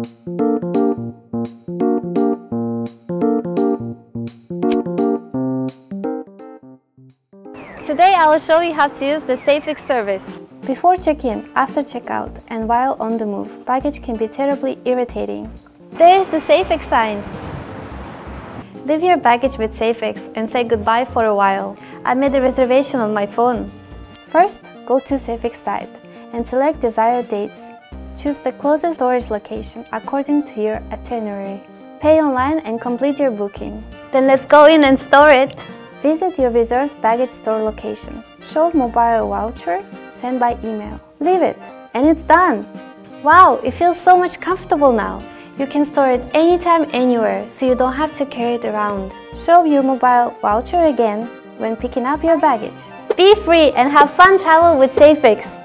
Today I will show you how to use the SafeX service. Before check-in, after checkout, and while on the move, baggage can be terribly irritating. There is the SafeX sign. Leave your baggage with SafeX and say goodbye for a while. I made a reservation on my phone. First, go to SafeX site and select desired dates. Choose the closest storage location according to your itinerary. Pay online and complete your booking. Then let's go in and store it. Visit your reserved baggage store location. Show mobile voucher, send by email. Leave it, and it's done. Wow, it feels so much comfortable now. You can store it anytime, anywhere, so you don't have to carry it around. Show your mobile voucher again when picking up your baggage. Be free and have fun travel with SafeX.